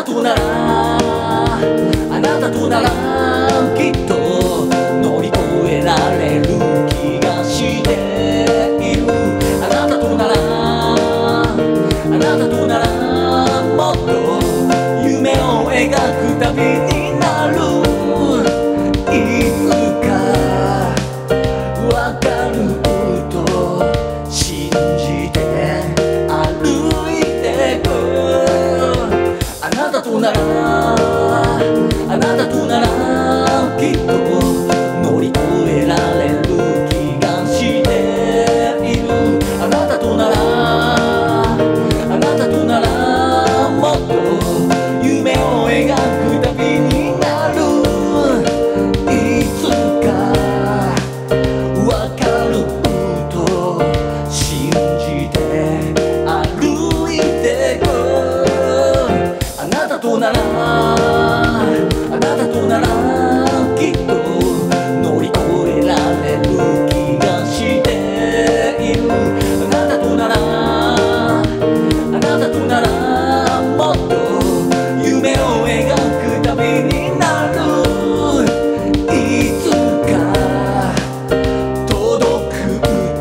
とならあなたとならきっと乗り越えられる気がしている。あなたとならあなたとならもっと夢を描く旅になる。いつかわかると信じて歩いてく。あなたとならあなたとならきっと乗り越えられる気がしている。あなたとならあなたとならもっと夢を描く旅になる。いつかわかると信じて歩いてく。あなたとならあなたとならきっと乗り越えられる気がしている。あなたとならあなたとならもっと夢を描く旅になる。いつか届く